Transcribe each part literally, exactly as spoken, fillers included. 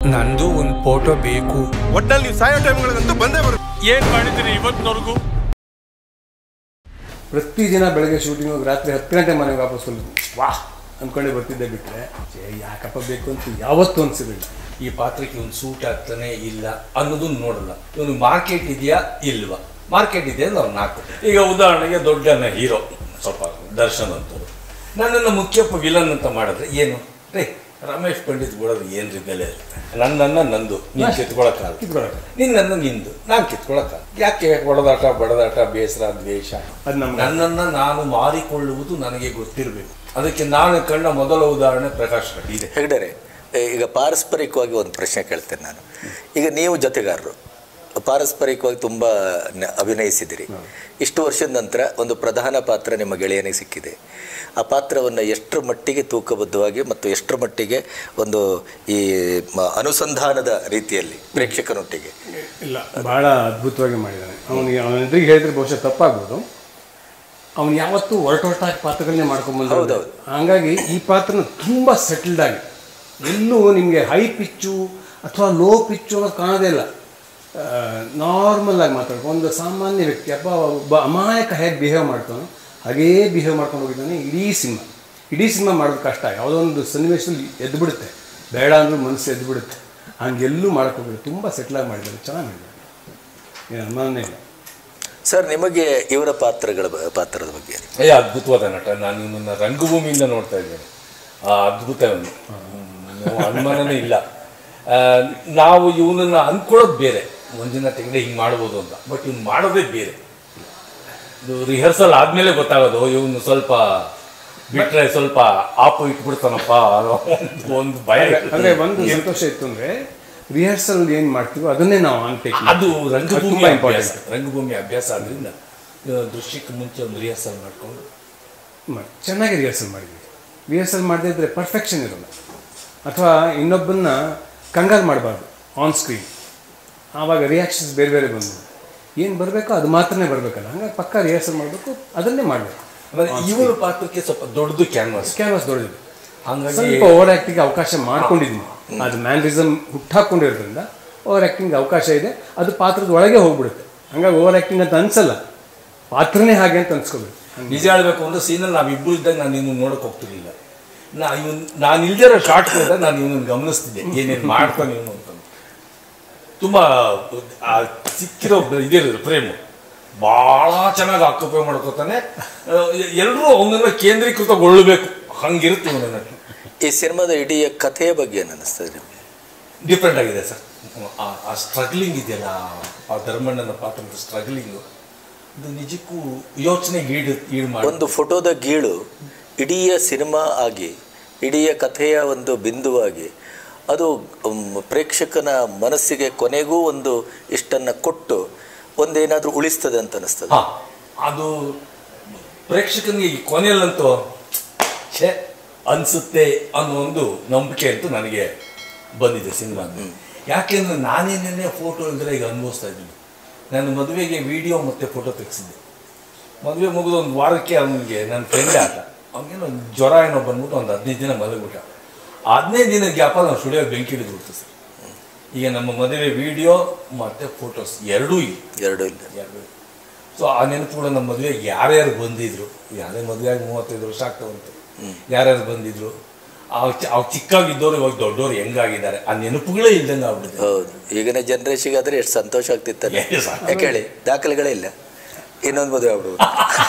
ನಂದು ಒಂದು ಫೋಟೋ ಬೇಕು. ಒಟ್ಟಲ್ಲಿ ನೀವು ಸಾಯೋ ಟೈಮ್ಗಳಿಗಂತೂ ಬಂದೇ ಬರುತ್ತೆ. ಏನು ಮಾಡಿದ್ದೀರಿ ಇವತ್ತಿನವರೆಗೂ? ಪ್ರತಿದಿನ ಬೆಳಗ್ಗೆ ಶೂಟಿಂಗ್ ಹೋಗಿ ರಾತ್ರಿ ಹತ್ತು ಗಂಟೆ ಮನೆಗೆ ವಾಪಸ್ ಬಂದು ವಾಹ್ ಅಂದ್ಕೊಂಡೆ ಬರ್ತಿದ್ದೆ. ಬಿಟ್ಟರೆ ಯಾಕಪ್ಪ ಬೇಕು ಅಂತ ಯಾವತ್ತೂ ಅನಿಸಿರಲಿಲ್ಲ. ಈ ಪಾತ್ರಕ್ಕೆ ಒಂದು ಸೂಟ್ ಆಗ್ತಾನೆ ಇಲ್ಲ ಅನ್ನೋದನ್ನು ನೋಡಲ್ಲ. ಇವನು ಮಾರ್ಕೆಟ್ ಇದೆಯಾ ಇಲ್ವಾ, ಮಾರ್ಕೆಟ್ ಇದೆ ಅಂದ್ರೆ ಅವ್ನು ನಾಲ್ಕು. ಈಗ ಉದಾಹರಣೆಗೆ ದೊಡ್ಡನ ಹೀರೋ ಸ್ವಲ್ಪ ದರ್ಶನ್ ಅಂತವ್ರು ನನ್ನನ್ನು ಮುಖ್ಯಪ್ಪ ವಿಲನ್ ಅಂತ ಮಾಡಿದ್ರೆ ಏನು ರೇ ರಮೇಶ್ ಪಂಡಿತ್ ಬಿಡೋದು ಏನ್ರಿ ಬೆಲೆ ಇರುತ್ತೆ. ನನ್ನನ್ನು ನಂದು ನೀನು ಕಿತ್ಕೊಳಕ್ಕಾಗ, ಕಿತ್ಕೊಳಕ್ಕೆ ನಿನ್ನನ್ನು ನಿಂದು ನಾನು ಕಿತ್ಕೊಳಕ್ಕಾಗ. ಯಾಕೆ ಹೊಡೆದಾಟ ಬಡದಾಟ ಬೇಸರ ದ್ವೇಷ? ಅದು ನಮ್ಮ ನನ್ನನ್ನು ನಾನು ಮಾರಿಕೊಳ್ಳುವುದು ನನಗೆ ಗೊತ್ತಿರಬೇಕು. ಅದಕ್ಕೆ ನಾನು ಕಂಡ ಮೊದಲ ಉದಾಹರಣೆ ಪ್ರಕಾಶ್ ರೆಡ್ಡಿ ಇದೆ. ಹೆಗ್ಡರೆ, ಈಗ ಪಾರಸ್ಪರಿಕವಾಗಿ ಒಂದು ಪ್ರಶ್ನೆ ಕೇಳ್ತೇನೆ ನಾನು. ಈಗ ನೀವು ಜೊತೆಗಾರರು ಪಾರಸ್ಪರಿಕವಾಗಿ ತುಂಬ ಅಭಿನಯಿಸಿದಿರಿ. ಇಷ್ಟು ವರ್ಷದ ನಂತರ ಒಂದು ಪ್ರಧಾನ ಪಾತ್ರ ನಿಮ್ಮ ಗೆಳೆಯನಿಗೆ ಸಿಕ್ಕಿದೆ. ಆ ಪಾತ್ರವನ್ನು ಎಷ್ಟರ ಮಟ್ಟಿಗೆ ತೂಕಬದ್ಧವಾಗಿ ಮತ್ತು ಎಷ್ಟರ ಮಟ್ಟಿಗೆ ಒಂದು ಈ ಅನುಸಂಧಾನದ ರೀತಿಯಲ್ಲಿ ಪ್ರೇಕ್ಷಕನೊಟ್ಟಿಗೆ? ಇಲ್ಲ, ಭಾಳ ಅದ್ಭುತವಾಗಿ ಮಾಡಿದ್ದಾನೆ. ಅವನಿಗೆ ಅವನ ಎದುರಿಗೆ ಹೇಳಿದ್ರೆ ಬಹುಶಃ ತಪ್ಪಾಗ್ಬೋದು. ಅವನು ಯಾವತ್ತೂ ಹೊರಟೊರಟಾಗಿ ಪಾತ್ರಗಳನ್ನೇ ಮಾಡ್ಕೊಂಬಂದ. ಹೌದೌದು. ಹಾಗಾಗಿ ಈ ಪಾತ್ರನ ತುಂಬ ಸೆಟಲ್ಡ್ ಆಗಿ, ಎಲ್ಲೂ ನಿಮಗೆ ಹೈ ಪಿಚ್ಚು ಅಥವಾ ಲೋ ಪಿಚ್ಚು ಅನ್ನೋದು ಕಾಣೋದೇ ಇಲ್ಲ. ನಾರ್ಮಲ್ ಆಗಿ ಮಾತಾಡ್ಕೊಂಡು ಒಂದು ಸಾಮಾನ್ಯ ವ್ಯಕ್ತಿ ಅಪ್ಪ ಒಬ್ಬ ಅಮಾಯಕ ಹೇಗೆ ಬಿಹೇವ್ ಮಾಡ್ತಾನೋ ಹಾಗೇ ಬಿಹೇವ್ ಮಾಡ್ಕೊಂಡು ಹೋಗಿದ್ದಾನೆ ಇಡೀ ಸಿನಿಮಾ. ಇಡೀ ಸಿನಿಮಾ ಮಾಡೋದು ಕಷ್ಟ. ಯಾವುದೋ ಒಂದು ಸನ್ನಿವೇಶದಲ್ಲಿ ಎದ್ದು ಬಿಡುತ್ತೆ, ಬೇಡ ಅಂದ್ರೂ ಮನಸ್ಸು ಎದ್ದು ಬಿಡುತ್ತೆ. ಹಂಗೆಲ್ಲೂ ಮಾಡ್ಕೋಬೇಕು. ತುಂಬ ಸೆಟ್ಲಾಗಿ ಮಾಡಿದ್ದಾರೆ, ಚೆನ್ನಾಗಿ ಮಾಡಿದ್ದಾರೆ, ಏನು ಅನುಮಾನನೇ ಇಲ್ಲ. ಸರ್, ನಿಮಗೆ ಇವರ ಪಾತ್ರಗಳ ಪಾತ್ರದ ಬಗ್ಗೆ? ಏ ಅದ್ಭುತವಾದ ನಟ. ನಾನು ಇವನನ್ನು ರಂಗಭೂಮಿಯಿಂದ ನೋಡ್ತಾ ಇದ್ದೇನೆ. ಆ ಅದ್ಭುತ ಇವನು, ಅನುಮಾನನೇ ಇಲ್ಲ. ನಾವು ಇವನನ್ನು ಅಂದ್ಕೊಳ್ಳೋದು ಬೇರೆ, ಮುಂದಿನ ತೆಗೆದೇ ಹಿಂಗೆ ಮಾಡ್ಬೋದು ಅಂತ. ಬಟ್ ಇವ್ನು ಮಾಡೋದೇ ಬೇರೆ. ಇದು ರಿಹರ್ಸಲ್ ಆದಮೇಲೆ ಗೊತ್ತಾಗೋದು ಇವನು ಸ್ವಲ್ಪ ಬಿಟ್ಟರೆ ಸ್ವಲ್ಪ ಆಪು ಇಟ್ಬಿಡ್ತಾನಪ್ಪ ಒಂದು ಭಯ. ಅಂದರೆ ಒಂದು ಸಂತೋಷ ಇತ್ತು ಅಂದರೆ ರಿಹರ್ಸಲ್ ಏನು ಮಾಡ್ತೀವೋ ಅದನ್ನೇ ನಾವು ಅನ್ಬೇಕು. ಅದು ರಂಗಭೂಮಿ ಅಭ್ಯಾಸ, ರಂಗಭೂಮಿ ಅಭ್ಯಾಸ ಆದ್ದರಿಂದ ದೃಶ್ಯಕ್ಕೆ ಮುಂಚೆ ಒಂದು ರಿಹರ್ಸಲ್ ಮಾಡಿಕೊಂಡು ಮಾಡಿ ಚೆನ್ನಾಗಿ ರಿಹರ್ಸಲ್ ಮಾಡಿದ್ವಿ. ರಿಹರ್ಸಲ್ ಮಾಡದೇ ಇದ್ದರೆ ಪರ್ಫೆಕ್ಷನ್ ಇರೋಲ್ಲ. ಅಥವಾ ಇನ್ನೊಬ್ಬನ್ನ ಕಂಗಾರು ಮಾಡಬಾರ್ದು ಆನ್ ಸ್ಕ್ರೀನ್. ಆವಾಗ ರಿಯಾಕ್ಷನ್ಸ್ ಬೇರೆ ಬೇರೆ ಬಂದು ಏನು ಬರಬೇಕೋ ಅದು ಮಾತ್ರನೇ ಬರಬೇಕಲ್ಲ. ಹಂಗಾಗಿ ಪಕ್ಕ ರಿಹರ್ಸಲ್ ಮಾಡಬೇಕು, ಅದನ್ನೇ ಮಾಡಬೇಕು. ಆಮೇಲೆ ಇವರ ಪಾತ್ರಕ್ಕೆ ಸ್ವಲ್ಪ ದೊಡ್ಡದು ಕ್ಯಾನ್ವಾಸ್ ಕ್ಯಾನ್ವಾಸ್ ದೊಡ್ಡದು. ಹಾಗಾಗಿ ಸ್ವಲ್ಪ ಓವರ್ ಆ್ಯಕ್ಟಿಂಗ್ ಅವಕಾಶ ಮಾಡ್ಕೊಂಡಿದ್ದೀನಿ. ಅದು ಮ್ಯಾನ್ರಿಸಮ್ ಹುಟ್ಟಾಕೊಂಡಿರೋದ್ರಿಂದ ಓವರ್ ಆ್ಯಕ್ಟಿಂಗ್ ಅವಕಾಶ ಇದೆ. ಅದು ಪಾತ್ರದ ಒಳಗೆ ಹೋಗ್ಬಿಡುತ್ತೆ. ಹಂಗಾಗಿ ಓವರ್ ಆ್ಯಕ್ಟಿಂಗ್ ಅಂತ ಅನ್ಸಲ್ಲ, ಪಾತ್ರನೇ ಹಾಗೆ ಅಂತ ಅನ್ಸ್ಕೋಬೇಕು. ನಿಜ ಹೇಳಬೇಕು ಅಂದರೆ ಸೀನಲ್ಲಿ ನಾವಿಬ್ಬರು ಇದ್ದಾಗ ನಾನು ಇನ್ನು ನೋಡೋಕೆ ಹೋಗ್ತಿರ್ಲಿಲ್ಲ. ನಾ ಇವನು ನಾನು ಇಲ್ದಿರೋ ಶಾರ್ಟ್ ಹೋದಾಗ ನಾನು ಇವನನ್ನು ಗಮನಿಸ್ತಿದ್ದೆ, ಏನೇನು ಮಾಡ್ತಾನೆ ಇವನು ಅಂತ. ತುಂಬ ಸಿಕ್ಕಿರೋ ಇದಿರೋದು ಪ್ರೇಮು ಭಾಳ ಚೆನ್ನಾಗಿ ಆಕ್ಯುಪೈ ಮಾಡ್ಕೋತಾನೆ. ಎಲ್ಲರೂ ಅವನನ್ನು ಕೇಂದ್ರೀಕೃತಗೊಳ್ಳಬೇಕು, ಹಂಗಿರುತ್ತೆ ಇವನನ್ನು. ಈ ಸಿನಿಮಾದ ಇಡೀ ಕಥೆಯ ಬಗ್ಗೆ ಏನು ಅನ್ನಿಸ್ತದೆ ನಿಮಗೆ? ಡಿಫ್ರೆಂಟ್ ಆಗಿದೆ ಸರ್. ಆ ಸ್ಟ್ರಗ್ಲಿಂಗ್ ಇದೆಯಲ್ಲ, ಆ ಧರ್ಮಣ್ಣನ ಪಾತ್ರದ ಸ್ಟ್ರಗ್ಲಿಂಗು, ಇದು ನಿಜಕ್ಕೂ ಯೋಚನೆಗೆ ಈಡು ಈಡು ಮಾಡಿ ಒಂದು ಫೋಟೋದ ಗೀಳು ಇಡೀ ಸಿನಿಮಾ ಆಗಿ ಇಡೀ ಕಥೆಯ ಒಂದು ಬಿಂದುವಾಗಿ ಅದು ಪ್ರೇಕ್ಷಕನ ಮನಸ್ಸಿಗೆ ಕೊನೆಗೂ ಒಂದು ಇಷ್ಟನ್ನು ಕೊಟ್ಟು ಒಂದೇನಾದರೂ ಉಳಿಸ್ತದೆ ಅಂತ ಅನ್ನಿಸ್ತದೆ. ಹಾಂ, ಅದು ಪ್ರೇಕ್ಷಕನಿಗೆ ಈ ಕೊನೆಯಲ್ಲಂತೂ ಛೇ ಅನಿಸುತ್ತೆ ಅನ್ನೋ ಒಂದು ನಂಬಿಕೆ ಅಂತೂ ನನಗೆ ಬಂದಿದೆ ಸಿನಿಮಾ. ಯಾಕೆಂದರೆ ನಾನೇನೇ ಫೋಟೋ ಇಲ್ಲದ್ರೆ ಈಗ ಅನುಭವಿಸ್ತಾ ಇದ್ದೀನಿ. ನಾನು ಮದುವೆಗೆ ವಿಡಿಯೋ ಮತ್ತು ಫೋಟೋ ತೆಗೆಸಿದ್ದೆ. ಮದುವೆ ಮುಗಿದು ಒಂದು ವಾರಕ್ಕೆ ಅವನಿಗೆ ನನ್ನ ಫ್ರೆಂಡ್ ಆತ, ಅವನಿಗೇನೋ ಜ್ವರ ಏನೋ ಬಂದ್ಬಿಟ್ಟು ಒಂದು ಹದಿನೈದು ದಿನ ಮಲಗಿಬಿಟ್ಟ. ಹದಿನೈದು ದಿನ ಗ್ಯಾಪಲ್ಲಿ ನಾವು ಸ್ಟುಡಿಯೋಗೆ ಬೆಂಕಿ ಹಿಡಿದ್ಬಿಡ್ತು ಸರ್. ಈಗ ನಮ್ಮ ಮದುವೆ ವಿಡಿಯೋ ಮತ್ತು ಫೋಟೋಸ್ ಎರಡೂ ಇಲ್ಲ ಎರಡೂ ಇಲ್ಲ ಎರಡು ಸೊ ಆ ನೆನಪುಗಳು ನಮ್ಮ ಮದುವೆಗೆ ಯಾರ್ಯಾರು ಬಂದಿದ್ರು, ಯಾರೇ ಮದುವೆಯಾಗಿ ಮೂವತ್ತೈದು ವರ್ಷ ಆಗ್ತಾವಂತೆ, ಯಾರ್ಯಾರು ಬಂದಿದ್ರು, ಅವ್ ಚಿಕ್ಕಾಗಿದ್ದವ್ರು ಇವಾಗ ದೊಡ್ಡವ್ರು ಹೆಂಗಾಗಿದ್ದಾರೆ ಆ ನೆನಪುಗಳೇ ಇಲ್ದಂಗೆ ಆಗ್ಬಿಟ್ಟಿದೆ. ಹೌದು, ಈಗಿನ ಜನ್ರೇಷನ್ಗೆ ಆದರೆ ಎಷ್ಟು ಸಂತೋಷ ಆಗ್ತಿತ್ತಲ್ಲ. ಯಾಕೆ ಹೇಳಿ, ದಾಖಲೆಗಳೇ ಇಲ್ಲ, ಇನ್ನೊಂದು ಮದುವೆ ಆಗ್ಬಿಡುವುದು.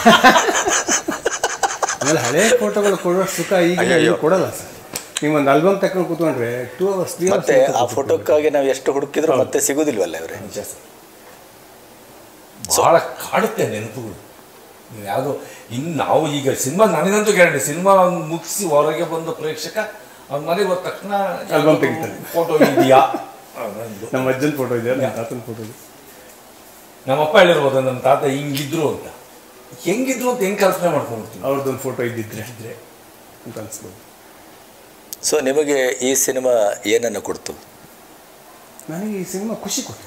ಆಮೇಲೆ ಹಳೆ ಫೋಟೋಗಳು ಕೊಡೋ ಸುಖ ಈಗ ಕೊಡಲ್ಲ ಸರ್. ನೀವೊಂದು ಆಲ್ಬಮ್ ತಕೊಂಡು ಕೂತ್ಕೊಂಡ್ರೆ ಟೂ ಅವರ್ಸ್ ತ್ರೀ ಮತ್ತೆ ಆ ಫೋಟೋಕ್ಕಾಗಿ ನಾವು ಎಷ್ಟು ಹುಡುಕಿದ್ರು ಮತ್ತೆ ಸಿಗೋದಿಲ್ವಲ್ಲ ಅವರೇ. ನಿಜ ಸರ್, ಭಾಳ ಕಾಡುತ್ತೆ ನೆನಪುಗಳು. ನೀವು ಯಾವುದೋ ಇನ್ನು ನಾವು ಈಗ ಸಿನಿಮಾ ನನಗಂತೂ ಗ್ಯಾರಂಟಿ, ಸಿನಿಮಾ ಮುಗಿಸಿ ಹೊರಗೆ ಬಂದ ಪ್ರೇಕ್ಷಕ ಅವ್ನ ಮನೆಗೆ ಹೋದ ತಕ್ಷಣ ಆಲ್ಬಮ್ ತೆಗಿತಾರೆ, ಫೋಟೋ ಇದೆಯಾ, ನಮ್ಮ ಅಜ್ಜನ ಫೋಟೋ ಇದೆಯಾ, ನಮ್ಮ ತಾತನ ಫೋಟೋ ಇದೆ. ನಮ್ಮಪ್ಪ ಹೇಳಿರ್ಬೋದು ನಮ್ಮ ತಾತ ಹಿಂಗಿದ್ರು ಅಂತ. ಹೆಂಗಿದ್ರು ಅಂತ ಹೆಂಗೆ ಕಲ್ಪನೆ ಮಾಡ್ಕೊಂಡ್ಬಿಡ್ತೀವಿ, ಅವ್ರದ್ದೊಂದು ಫೋಟೋ ಇದ್ದಿದ್ರೆ ಇದ್ರೆ ಅಂತ ಅನ್ಸ್ಬೋದು. ಸೊ ನಿಮಗೆ ಈ ಸಿನಿಮಾ ಏನನ್ನು ಕೊಡ್ತು? ನನಗೆ ಈ ಸಿನಿಮಾ ಖುಷಿ ಕೊಟ್ಟಿದೆ.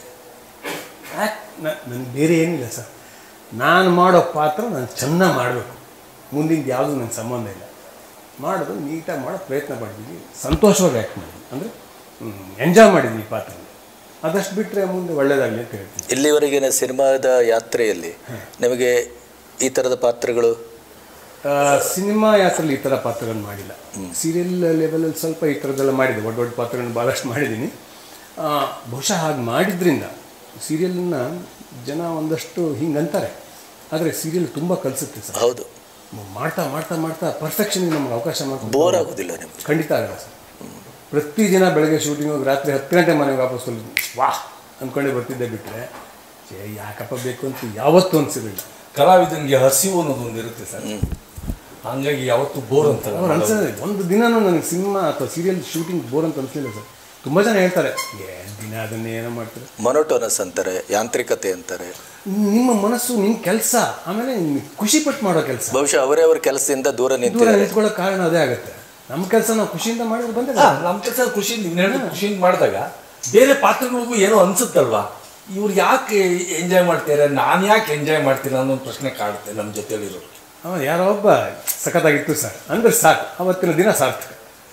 ನನಗೆ ಬೇರೆ ಏನಿಲ್ಲ ಸರ್, ನಾನು ಮಾಡೋ ಪಾತ್ರ ನಾನು ಚೆನ್ನಾಗಿ ಮಾಡಬೇಕು, ಮುಂದಿನ ಯಾವುದೂ ನನಗೆ ಸಂಬಂಧ ಇಲ್ಲ. ಮಾಡೋದು ನೀಟಾಗಿ ಮಾಡೋ ಪ್ರಯತ್ನ ಮಾಡಿದ್ದೀನಿ, ಸಂತೋಷವಾಗಿ ಆ್ಯಕ್ಟ್ ಮಾಡಿದ್ದೀನಿ. ಅಂದರೆ ಎಂಜಾಯ್ ಮಾಡಿದ್ವಿ ಈ ಪಾತ್ರ. ಅದಷ್ಟು ಬಿಟ್ಟರೆ ಮುಂದೆ ಒಳ್ಳೇದಾಗಲಿ ಅಂತ ಹೇಳ್ತೀನಿ. ಇಲ್ಲಿವರೆಗಿನ ಸಿನಿಮಾದ ಯಾತ್ರೆಯಲ್ಲಿ ನಿಮಗೆ ಈ ಥರದ ಪಾತ್ರಗಳು? ಸಿನಿಮಾ ಯಾತ್ರೆಯಲ್ಲಿ ಈ ಥರ ಪಾತ್ರಗಳನ್ನು ಮಾಡಿಲ್ಲ. ಸೀರಿಯಲ್ ಲೆವೆಲಲ್ಲಿ ಸ್ವಲ್ಪ ಈ ಥರದ್ದೆಲ್ಲ ಮಾಡಿದೆ, ದೊಡ್ಡ ದೊಡ್ಡ ಪಾತ್ರಗಳನ್ನ ಭಾಳಷ್ಟು ಮಾಡಿದ್ದೀನಿ. ಬಹುಶಃ ಹಾಗೆ ಮಾಡಿದ್ರಿಂದ ಸೀರಿಯಲ್ನ ಜನ ಒಂದಷ್ಟು ಹಿಂಗೆ ಅಂತಾರೆ, ಆದರೆ ಸೀರಿಯಲ್ ತುಂಬ ಕಲಿಸುತ್ತೆ ಸರ್. ಹೌದು, ಮಾಡ್ತಾ ಮಾಡ್ತಾ ಮಾಡ್ತಾ ಪರ್ಫೆಕ್ಷನ್ಗೆ ನಮ್ಗೆ ಅವಕಾಶ ಮಾಡ್ಕೊಂಡು ಬೋರ್ ಆಗೋದಿಲ್ಲ ನಿಮ್ಗೆ? ಖಂಡಿತ ಆಗಲ್ಲ ಸರ್. ಪ್ರತಿದಿನ ಬೆಳಗ್ಗೆ ಶೂಟಿಂಗ್ ಹೋಗಿ ರಾತ್ರಿ ಹತ್ತು ಗಂಟೆ ಮನೆಗೆ ವಾಪಸ್ ಹೋಗಿ ವಾಹ್ ಅಂದ್ಕೊಂಡೆ ಬರ್ತಿದ್ದೆ, ಬಿಟ್ಟರೆ ಯಾಕಪ್ಪ ಬೇಕು ಅಂತ ಯಾವತ್ತೂ ಅನಿಸಿರಲಿಲ್ಲ. ಕಲಾವಿದನಿಗೆ ಹಸಿವು ಅನ್ನೋದೊಂದು ಇರುತ್ತೆ ಸರ್, ಹಂಗಾಗಿ ಯಾವತ್ತೂ ಬೋರ್ ಅಂತ ಅವ್ರು ಅನ್ಸೋದು. ಒಂದು ದಿನನೂ ನನಗೆ ಸಿನಿಮಾ ಅಥವಾ ಸೀರಿಯಲ್ ಶೂಟಿಂಗ್ ಬೋರ್ ಅಂತ ಅನಿಸಲಿಲ್ಲ ಸರ್. ತುಂಬ ಜನ ಹೇಳ್ತಾರೆ ಏನು ದಿನ ಅದನ್ನೇ ಏನೋ ಮಾಡ್ತಾರೆ, ಮೊನೋಟೋನಸ್ ಅಂತಾರೆ, ಯಾಂತ್ರಿಕತೆ ಅಂತಾರೆ. ನಿಮ್ಮ ಮನಸ್ಸು ನಿಮ್ಮ ಕೆಲಸ, ಆಮೇಲೆ ಖುಷಿ ಪಟ್ಟು ಮಾಡೋ ಕೆಲಸ. ಬಹುಶಃ ಅವರೇ ಅವ್ರ ಕೆಲಸದಿಂದ ದೂರ ನಿಂತು ದೂರ ನಿಂತ್ಕೊಳ್ಳೋ ಕಾರಣ ಅದೇ ಆಗುತ್ತೆ. ನಮ್ಮ ಕೆಲಸ ನಾವು ಖುಷಿಯಿಂದ ಮಾಡಿದ್ರೆ ಬಂದ ನಮ್ಮ ಕೆಲಸ ಖುಷಿಯಿಂದ ಖುಷಿಯಿಂದ ಮಾಡಿದಾಗ ಬೇರೆ ಪಾತ್ರಗಳಿಗೂ ಏನೋ ಅನ್ಸುತ್ತಲ್ವಾ, ಇವ್ರು ಯಾಕೆ ಎಂಜಾಯ್ ಮಾಡ್ತಾರೆ, ನಾನು ಯಾಕೆ ಎಂಜಾಯ್ ಮಾಡ್ತೀನಿ ಅನ್ನೋ ಒಂದು ಪ್ರಶ್ನೆ ಕಾಡುತ್ತೆ ನಮ್ಮ ಜೊತೆಯಲ್ಲಿರೋರು. ಅವ ಯಾರೋ ಒಬ್ಬ ಸಖತ್ತಾಗಿತ್ತು ಸರ್ ಅಂದರೆ ಸಾಕು, ಅವತ್ತಿನ ದಿನ ಸಾರ್ಥಕ.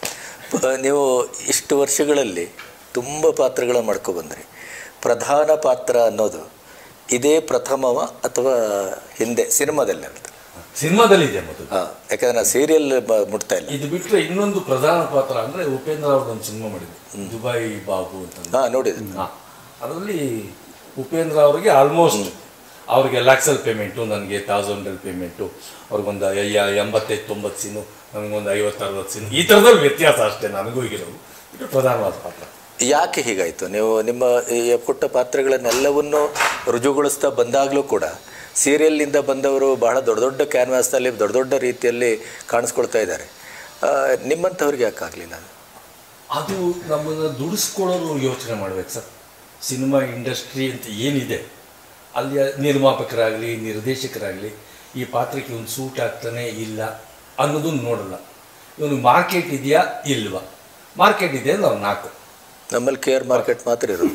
ನೀವು ಇಷ್ಟು ವರ್ಷಗಳಲ್ಲಿ ತುಂಬ ಪಾತ್ರಗಳು ಮಾಡ್ಕೊಬಂದ್ರಿ. ಪ್ರಧಾನ ಪಾತ್ರ ಅನ್ನೋದು ಇದೇ ಪ್ರಥಮವ ಅಥವಾ ಹಿಂದೆ ಸಿನಿಮಾದಲ್ಲಿ ಅಂತ? ಸಿನಿಮಾದಲ್ಲಿ ಇದೆ ಮೊದಲು. ಹಾಂ, ಯಾಕಂದ್ರೆ ನಾನು ಸೀರಿಯಲ್ ಮುಟ್ತಾ ಇಲ್ಲ. ಇದು ಬಿಟ್ಟರೆ ಇನ್ನೊಂದು ಪ್ರಧಾನ ಪಾತ್ರ ಅಂದರೆ ಉಪೇಂದ್ರ ಅವ್ರದ್ದೊಂದು ಸಿನಿಮಾ ಮಾಡಿದ್ರು, ದುಬೈ ಬಾಬು ಅಂತ. ಹಾಂ, ನೋಡಿದೆ. ಹಾಂ, ಅದರಲ್ಲಿ ಉಪೇಂದ್ರ ಅವರಿಗೆ ಆಲ್ಮೋಸ್ಟ್ ಅವ್ರಿಗೆ ಲ್ಯಾಕ್ಸಲ್ಲಿ ಪೇಮೆಂಟು, ನನಗೆ ತೌಸಂಡಲ್ಲಿ ಪೇಮೆಂಟು, ಅವ್ರಿಗೊಂದು ಎಂಬತ್ತೈದು ತೊಂಬತ್ತು ಸೀನು, ನನಗೊಂದು ಐವತ್ತು ಅರವತ್ತು ಸೀನು, ಈ ಥರದಲ್ಲಿ ವ್ಯತ್ಯಾಸ ಅಷ್ಟೇ ನನಗೂ ಈಗಿರೋದು. ಇದು ಪ್ರಧಾನವಾದ ಪಾತ್ರ. ಯಾಕೆ ಹೀಗಾಯಿತು? ನೀವು ನಿಮ್ಮ ಈ ಕೊಟ್ಟ ಪಾತ್ರಗಳನ್ನೆಲ್ಲವನ್ನೂ ರುಜುಗೊಳಿಸ್ತಾ ಬಂದಾಗಲೂ ಕೂಡ ಸೀರಿಯಲ್ನಿಂದ ಬಂದವರು ಬಹಳ ದೊಡ್ಡ ದೊಡ್ಡ ಕ್ಯಾನ್ವಾಸ್ನಲ್ಲಿ ದೊಡ್ಡ ದೊಡ್ಡ ರೀತಿಯಲ್ಲಿ ಕಾಣಿಸ್ಕೊಳ್ತಾ ಇದ್ದಾರೆ. ನಿಮ್ಮಂಥವ್ರಿಗೆ ಯಾಕೆ ಆಗಲಿಲ್ಲ? ಅದು ನಮ್ಮನ್ನು ದುಡಿಸ್ಕೊಳ್ಳೋರು ಯೋಚನೆ ಮಾಡ್ಬೇಕು ಸರ್. ಸಿನಿಮಾ ಇಂಡಸ್ಟ್ರಿ ಅಂತ ಏನಿದೆ, ಅಲ್ಲಿಯ ನಿರ್ಮಾಪಕರಾಗಲಿ ನಿರ್ದೇಶಕರಾಗಲಿ ಈ ಪಾತ್ರಕ್ಕೆ ಒಂದು ಸೂಟ್ ಆಗ್ತಾನೆ ಇಲ್ಲ ಅನ್ನೋದನ್ನು ನೋಡಲ್ಲ. ಇವನು ಮಾರ್ಕೆಟ್ ಇದೆಯಾ ಇಲ್ವಾ, ಮಾರ್ಕೆಟ್ ಇದೆ ಅಂದ್ರೆ ಅವ್ನು ನಾಲ್ಕು. ನಮ್ಮಲ್ಲಿ ಕೇರ್ ಮಾರ್ಕೆಟ್ ಮಾತ್ರ ಇರೋದು.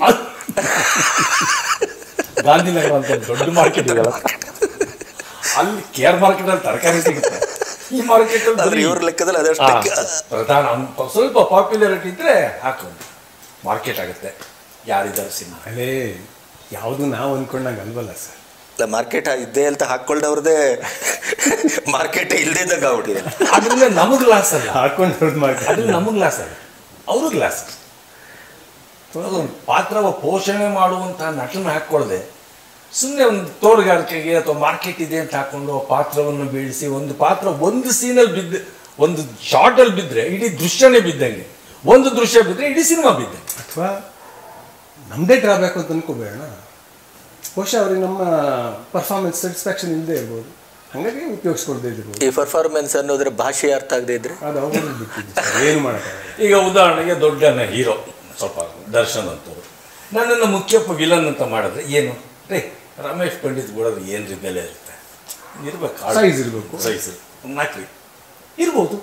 ಗಾಂಧಿನಗರ ಅಂತ ದೊಡ್ಡ ಮಾರ್ಕೆಟ್ ಇದೆಯಲ್ಲ, ಅಲ್ಲಿ ಕೇರ್ ಮಾರ್ಕೆಟ್ ಅಲ್ಲಿ ತರಕಾರಿ ಸಿಗುತ್ತೆ. ಈ ಮಾರ್ಕೆಟ್ ಅಲ್ಲಿ ಇವ್ರ ಲೆಕ್ಕದಲ್ಲಿ ಅದಷ್ಟು ಪ್ರಧಾನ ಸ್ವಲ್ಪ ಪಾಪ್ಯುಲಾರಿಟಿ ಇದ್ರೆ ಹಾಕೊಂಡು ಮಾರ್ಕೆಟ್ ಆಗುತ್ತೆ. ಯಾರಿದ್ದಾರೆ ಸಿನಿಮಾ ಅಲ್ಲೇ ಯಾವುದು ನಾವು ಅಂದ್ಕೊಂಡಂಗೆ ಅಲ್ವಲ್ಲ ಸರ್. ಇಲ್ಲ, ಮಾರ್ಕೆಟ್ ಇದ್ದೇ ಅಂತ ಹಾಕ್ಕೊಂಡವ್ರದ್ದೇ ಮಾರ್ಕೆಟ್ ಇಲ್ದಿದ್ದಾಗ ಆಗ್ಬಿಟ್ಟಿದೆ. ಅದರಿಂದ ನಮಗೆ ಲಾಸ್ ಅಲ್ಲ, ಹಾಕೊಂಡವ್ರದ್ದು ಮಾರ್ಕೆಟ್, ಅದ್ರಿಂದ ನಮಗೆ ಲಾಸ್ ಅಲ್ಲ, ಅವ್ರಿಗೆ ಲಾಸ್. ಅದೊಂದು ಪಾತ್ರವ ಪೋಷಣೆ ಮಾಡುವಂತಹ ನಟನ ಹಾಕ್ಕೊಳ್ಳದೆ ಸುಮ್ಮನೆ ಒಂದು ತೋಟಗಾರಿಕೆಗೆ ಅಥವಾ ಮಾರ್ಕೆಟ್ ಇದೆ ಅಂತ ಹಾಕ್ಕೊಂಡು ಪಾತ್ರವನ್ನು ಬೀಳಿಸಿ ಒಂದು ಪಾತ್ರ ಒಂದು ಸೀನಲ್ಲಿ ಬಿದ್ದು ಒಂದು ಶಾರ್ಟಲ್ಲಿ ಬಿದ್ದರೆ ಇಡೀ ದೃಶ್ಯನೇ ಬಿದ್ದಂಗೆ, ಒಂದು ದೃಶ್ಯ ಬಿದ್ದರೆ ಇಡೀ ಸಿನಿಮಾ ಬಿದ್ದಂಗೆ. ಅಥವಾ ನಮ್ಮದೇ ಡ್ರಾಬ್ಯಾಕ್ ಅಂತ ಅನ್ಕೋಬೇಡ, ಬಹುಶಃ ಅವ್ರಿಗೆ ನಮ್ಮ ಪರ್ಫಾರ್ಮೆನ್ಸ್ ಸ್ಯಾಟಿಸ್ಫ್ಯಾಕ್ಷನ್ ಇಲ್ಲದೆ ಇರ್ಬೋದು, ಹಾಗಾಗಿ ಉಪಯೋಗಿಸ್ಕೊಳ್ದೇ ಇರ್ಬೋದು. ಈ ಪರ್ಫಾರ್ಮೆನ್ಸ್ ಅನ್ನೋದ್ರ ಭಾಷೆ ಅರ್ಥ ಆಗದೆ ಇದ್ರೆ ಅದು ಅವ್ರಿಗೆ ಬಿಟ್ಟಿದ್ದು, ಏನು ಮಾಡೋಕ್ಕಾಗಲ್ಲ. ಈಗ ಉದಾಹರಣೆಗೆ ದೊಡ್ಡನ ಹೀರೋ ಸ್ವಲ್ಪ ದರ್ಶನ್ ಅಂತವ್ರು ನನ್ನನ್ನು ಮುಖ್ಯಪ್ಪ ವಿಲನ್ ಅಂತ ಮಾಡಿದ್ರೆ ಏನು ರೇ ರಮೇಶ್ ಪಂಡಿತ್ ಬಿಡೋದು ಏನು ರೀ ಬೆಲೆ ಇರುತ್ತೆ, ಇರ್ಬೇಕು ಸೈಜ್ ಇರಬೇಕು, ಸೈಜ್ ನಾಲ್ಕು ಇರ್ಬೋದು,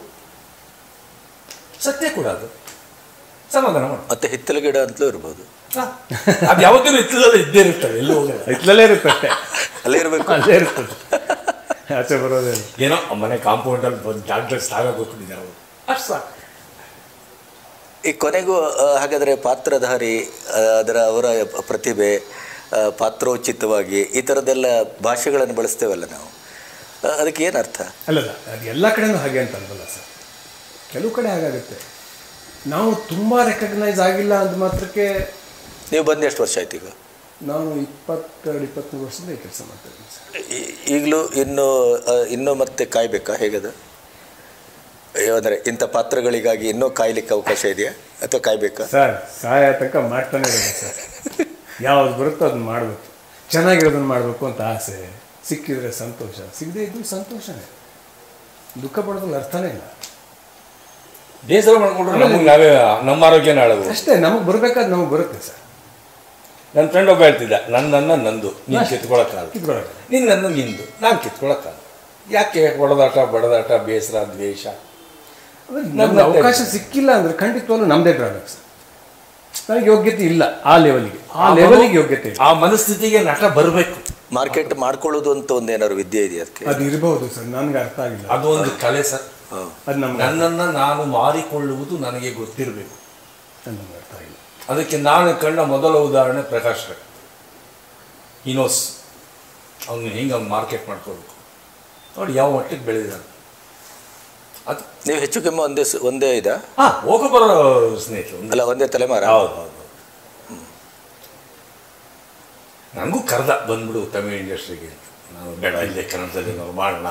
ಸತ್ಯ ಕೂಡ ಅದು ಸಮಾಧಾನ ಮಾಡಿ. ಮತ್ತೆ ಹಿತ್ತಲ ಗಿಡ ಅಂತಲೂ ಇರ್ಬೋದು, ಅದು ಯಾವತ್ತೂ ಹಿತ್ತಲಲ್ಲೇ ಇದ್ದೇ ಇರ್ತವೆ, ಎಲ್ಲೂ ಹೋಗಲ್ಲ, ಹಿತ್ತಲಲ್ಲೇ ಇರುತ್ತೆ, ಅಲ್ಲೇ ಇರಬೇಕು, ಅಲ್ಲೇ ಇರ್ತದೆ, ಆಚೆ ಬರೋದೇ. ಏನೋ ಮನೆ ಕಾಂಪೌಂಡಲ್ಲಿ ಬಂದು ಡಾಕ್ಟರ್ಸ್ ತಾವೇ ಗೊತ್ತಿದ್ದಾರೆ ಅವರು, ಅಷ್ಟು ಸಾಕು. ಈ ಕೊನೆಗೂ ಹಾಗಾದರೆ ಪಾತ್ರಧಾರಿ ಅದರ ಅವರ ಪ್ರತಿಭೆ ಪಾತ್ರೋಚಿತವಾಗಿ ಈ ಥರದ್ದೆಲ್ಲ ಭಾಷೆಗಳನ್ನು ಬಳಸ್ತೇವಲ್ಲ ನಾವು, ಅದಕ್ಕೆ ಏನು ಅರ್ಥ? ಅಲ್ಲಲ್ಲ, ಅದು ಎಲ್ಲ ಕಡೆನೂ ಹಾಗೆ ಅಂತ ಅಲ್ವಲ್ಲ ಸರ್. ಕೆಲವು ಕಡೆ ಹಾಗಾಗುತ್ತೆ, ನಾವು ತುಂಬ ರೆಕಗ್ನೈಸ್ ಆಗಿಲ್ಲ ಅಂದ ಮಾತ್ರಕ್ಕೆ. ನೀವು ಬಂದು ಎಷ್ಟು ವರ್ಷ ಆಯ್ತು ಈಗ? ನಾನು ಇಪ್ಪತ್ತೆರಡು ಇಪ್ಪತ್ತ್ಮೂರು ವರ್ಷದಿಂದ ಈ ಕೆಲಸ ಮಾಡ್ತಾ ಇದ್ದೀನಿ ಸರ್. ಈಗಲೂ ಇನ್ನೂ ಇನ್ನೂ ಮತ್ತೆ ಕಾಯಬೇಕಾ, ಹೇಗದ? ಅಂದರೆ ಇಂಥ ಪಾತ್ರಗಳಿಗಾಗಿ ಇನ್ನೂ ಕಾಯ್ಲಿಕ್ಕೆ ಅವಕಾಶ ಇದೆಯಾ ಅಥವಾ ಕಾಯ್ಬೇಕಾ? ಸರ್ ಸಹಾಯ ತನಕ ಮಾಡ್ತಾನೆ ಇರೋದು ಸರ್. ಯಾವ್ದು ಬರುತ್ತೋ ಅದನ್ನ ಮಾಡಬೇಕು, ಚೆನ್ನಾಗಿರೋದನ್ನ ಮಾಡಬೇಕು ಅಂತ ಆಸೆ. ಸಿಕ್ಕಿದ್ರೆ ಸಂತೋಷ, ಸಿಗದೇ ಇದ್ದು ಸಂತೋಷನೇ. ದುಃಖ ಪಡೋದ್ರಲ್ಲಿ ಅರ್ಥನೇ ಇಲ್ಲ. ಬೇಸರ ಮಾಡ್ಕೊಂಡ್ರೆ ನಮಗೆ ನಾವೇ ನಮ್ಮ ಆರೋಗ್ಯನ ಹಾಳಾಗೋದು ಅಷ್ಟೇ. ನಮಗೆ ಬರಬೇಕಾದ್ ನಮಗೆ ಬರುತ್ತೆ ಸರ್. ನನ್ನ ಫ್ರೆಂಡ್ ಒಬ್ಬ ಹೇಳ್ತಿದ್ದ, ನನ್ನನ್ನು ನಂದು ನೀನು ಕಿತ್ಕೊಳಕ್ಕಾಗ, ಕಿತ್ಕೊಳಕ್ಕೆ ನಿನ್ನ ನನ್ನ ನಿಂದು ನಾನು ಕಿತ್ಕೊಳಕ್ಕಾಗ. ಯಾಕೆ ಹೊಡೆದಾಟ ಬಡದಾಟ ಬೇಸರ ದ್ವೇಷ? ನಮ್ಗೆ ಅವಕಾಶ ಸಿಕ್ಕಿಲ್ಲ ಅಂದರೆ ಖಂಡಿತವಾಗ್ಲೂ ನಮ್ಮದೇ ಡ್ರಾಬ್ಯಾಕ್ ಸರ್. ನನಗೆ ಯೋಗ್ಯತೆ ಇಲ್ಲ ಆ ಲೆವೆಲ್ಗೆ, ಆ ಲೆವೆಲ್ಗೆ ಯೋಗ್ಯತೆ ಇಲ್ಲ. ಆ ಮನಸ್ಥಿತಿಗೆ ನಟ ಬರಬೇಕು. ಮಾರ್ಕೆಟ್ ಮಾಡ್ಕೊಳ್ಳೋದು ಅಂತ ಒಂದು ಏನಾದ್ರು ವಿದ್ಯೆ ಇದೆಯಾ ಅದಕ್ಕೆ? ಅದು ಇರಬಹುದು ಸರ್, ನನಗೆ ಅರ್ಥ ಆಗಿಲ್ಲ. ಅದು ಒಂದು ಕಲೆ ಸರ್. ಅದು ನಮ್ಮ ನನ್ನನ್ನು ನಾನು ಮಾರಿಕೊಳ್ಳುವುದು ನನಗೆ ಗೊತ್ತಿರಬೇಕು. ನನಗೆ ಅರ್ಥ ಆಗಿಲ್ಲ. ಅದಕ್ಕೆ ನಾನು ಕಂಡ ಮೊದಲ ಉದಾಹರಣೆ ಪ್ರಕಾಶ್ ರೈ ಇನೋಸ್. ಅವ್ನು ಹಿಂಗೆ ಅವ್ನು ಮಾರ್ಕೆಟ್ ಮಾಡ್ಕೋಬೇಕು ನೋಡಿ ಯಾವ ಮಟ್ಟಿಗೆ ಬೆಳೆದಿದ್ದಾನೆ. ಅದು ನೀವು ಹೆಚ್ಚು ಕಮ್ಮಿ ಒಂದೇ ಸ- ಒಂದೇ ಇದಾ ಹಾಂ ಹೋಗೋ ಬರೋ ಸ್ನೇಹಿತರು ಅಲ್ಲ ಒಂದೇ ತಲೆಮಾರ? ಹೌದು ಹೌದು. ನನಗೂ ಕರೆದ ಬಂದ್ಬಿಡು ತಮಿಳ್ ಇಂಡಸ್ಟ್ರಿಗೆ, ನಾವು ಬೇಡ ಇಲ್ಲೇ ಕನ್ನಡದಲ್ಲಿ ನಾವು ಮಾಡೋಣ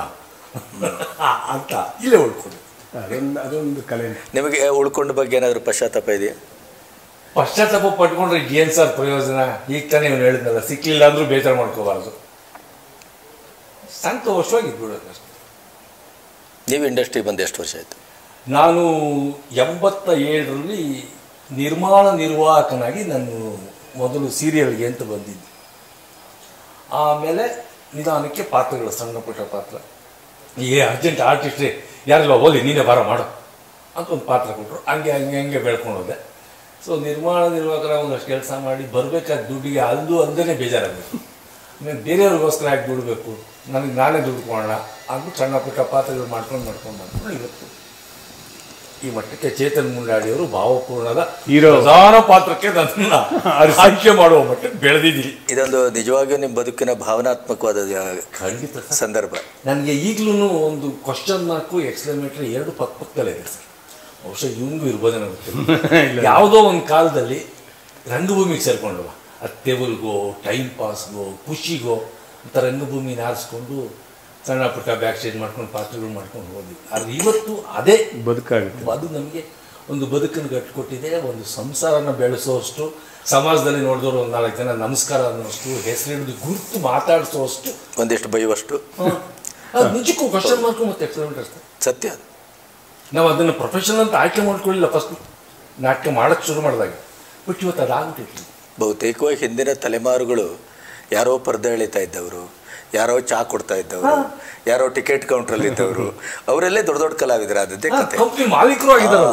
ಅಂತ ಇಲ್ಲೇ ಉಳ್ಕೊಂಡು. ಅದೊಂದು ಅದೊಂದು ಕಲೆ. ನಿಮಗೆ ಉಳ್ಕೊಂಡ ಬಗ್ಗೆ ಏನಾದರೂ ಪಶ್ಚಾತ್ತಾಪ ಇದೆಯಾ? ಪಶ್ಚಾತ್ತಾಪ ಪಟ್ಕೊಂಡ್ರೆ ಏನು ಸರ್ ಪ್ರಯೋಜನ? ಈಗ ತಾನೇ ಇವನು ಹೇಳಿದ್ನಲ್ಲ, ಸಿಕ್ಲಿಲ್ಲ ಅಂದ್ರೂ ಬೇಜಾರು ಮಾಡ್ಕೋಬಾರ್ದು, ಸಂತೋಷವಾಗಿ ಇದ್ಬಿಡೋದು. ನೀವು ಇಂಡಸ್ಟ್ರಿಗೆ ಬಂದು ಎಷ್ಟು ವರ್ಷ ಆಯಿತು? ನಾನು ಎಂಬತ್ತ ಏಳರಲ್ಲಿ ನಿರ್ಮಾಣ ನಿರ್ವಾಹಕನಾಗಿ ನಾನು ಮೊದಲು ಸೀರಿಯಲ್ಗೆ ಅಂತ ಬಂದಿದ್ದೆ. ಆಮೇಲೆ ನಿಧಾನಕ್ಕೆ ಪಾತ್ರಗಳು, ಸಣ್ಣ ಪುಟ್ಟ ಪಾತ್ರ. ಈಗ ಅರ್ಜೆಂಟ್ ಆರ್ಟಿಸ್ಟ್ರೇ ಯಾರಿಲ್ಲ ಹೋಗಿ ನೀನೇ ಬಾರ ಮಾಡು ಅಂತ ಒಂದು ಪಾತ್ರ ಕೊಟ್ಟರು. ಹಂಗೆ ಹಂಗೆ ಹಂಗೆ ಬೆಳ್ಕೊಂಡು ಹೋದೆ. ಸೊ ನಿರ್ಮಾಣ ನಿರ್ವಾಹಕರ ಒಂದಷ್ಟು ಕೆಲಸ ಮಾಡಿ ಬರಬೇಕಾದ ದುಡ್ಡಿಗೆ ಅಲ್ಲೂ ಅಲ್ಲದೇ ಬೇಜಾರಾಗಬೇಕು. ಆಮೇಲೆ ಬೇರೆಯವ್ರಿಗೋಸ್ಕರ ಯಾಕೆ ದುಡಬೇಕು, ನನಗೆ ನಾನೇ ದುಡ್ಕೊಳ್ಳೋಣ ಅಂದ್ಬಿಟ್ಟು ಸಣ್ಣ ಪುಟ್ಟ ಪಾತ್ರಗಳು ಮಾಡ್ಕೊಂಡು ಮಾಡ್ಕೊಂಡು ಮಾಡ್ಕೊಂಡು ಇವತ್ತು ಈ ಮಟ್ಟಕ್ಕೆ ಚೇತನ್ ಮುಂಡಾಡಿಯವರು ಭಾವಪೂರ್ಣದ ಹೀರೋ ಪ್ರಧಾನ ಪಾತ್ರಕ್ಕೆ ನನ್ನ ಆಯ್ಕೆ ಮಾಡುವ ಮಟ್ಟಕ್ಕೆ ಬೆಳೆದಿದ್ದೀರಿ. ಇದೊಂದು ನಿಜವಾಗಿಯೂ ನಿಮ್ಮ ಬದುಕಿನ ಭಾವನಾತ್ಮಕವಾದ ಖಂಡಿತ ಸಂದರ್ಭ. ನನಗೆ ಈಗಲೂ ಒಂದು ಕ್ವಶನ್ ಮಾರ್ಕು ಎಕ್ಸ್ಕ್ಲಮೇಟರ್ ಎರಡು ಪಕ್ಕ ಪಕ್ಕದಲ್ಲೇ ಇದೆ ಸರ್. ಬಹುಶಃ ಇವಂಗೂ ಇರ್ಬೋದೇನೋ ಗೊತ್ತಿಲ್ಲ. ಯಾವುದೋ ಒಂದು ಕಾಲದಲ್ಲಿ ರಂಗಭೂಮಿಗೆ ಸೇರ್ಕೊಂಡವ, ಅದು ತೆವಲ್ಗೋ ಟೈಮ್ ಪಾಸ್ಗೋ ಖುಷಿಗೋ ಅಂತ ರಂಗಭೂಮಿನ ಆರಿಸ್ಕೊಂಡು ಸಣ್ಣ ಪುಟ್ಟ ಬ್ಯಾಕ್ ಸ್ಟೇಜ್ ಮಾಡ್ಕೊಂಡು ಪಾತ್ರಗಳು ಮಾಡ್ಕೊಂಡು ಹೋದ್ವಿ. ಆದರೆ ಇವತ್ತು ಅದೇ ಬದುಕಾಗುತ್ತೆ. ಅದು ನಮಗೆ ಒಂದು ಬದುಕನ್ನು ಗಟ್ಟಿಕೊಟ್ಟಿದೆ. ಒಂದು ಸಂಸಾರನ ಬೆಳೆಸೋಷ್ಟು, ಸಮಾಜದಲ್ಲಿ ನೋಡಿದವರು ಒಂದು ನಾಲ್ಕು ಜನ ನಮಸ್ಕಾರ ಅನ್ನೋಷ್ಟು, ಹೆಸರಿಡಿದು ಗುರುತು ಮಾತಾಡಿಸೋಷ್ಟು, ಒಂದಿಷ್ಟು ಬೈಯುವಷ್ಟು. ಅದು ನಿಜಕ್ಕೂ ಕ್ವಶನ್ ಮಾರ್ಕು ಮತ್ತು ಎಕ್ಸ್ಪೆರಿಮೆಂಟ್ ಅಷ್ಟೇ. ಸತ್ಯ. ನಾವು ಅದನ್ನು ಪ್ರೊಫೆಷನಲ್ ಅಂತ ಆಯ್ಕೆ ಮಾಡ್ಕೊಳ್ಳಿಲ್ಲ ಫಸ್ಟ್ ನಾಟಕ ಮಾಡೋಕ್ಕೆ ಶುರು ಮಾಡಿದಾಗ. ಬಟ್ ಇವತ್ತು ಅದಾಗ್ಬಿಟ್ಟಿತ್ತು. ಬಹುತೇಕವಾಗಿ ಹಿಂದಿನ ತಲೆಮಾರುಗಳು ಯಾರೋ ಪರ್ದೆ ಎಳಿತಾ ಇದ್ದವರು, ಯಾರೋ ಚಾ ಕೊಡ್ತಾ ಇದ್ದವರು, ಯಾರೋ ಟಿಕೆಟ್ ಕೌಂಟ್ರಲ್ಲಿ ಇದ್ದವರು, ಅವರೆಲ್ಲೇ ದೊಡ್ಡ ದೊಡ್ಡ ಕಲಾವಿದರಾದದ್ದೇ ಕತೆ. ಕಂಪ್ನಿ ಮಾಲೀಕರು ಆಗಿದ್ದಾರೆ.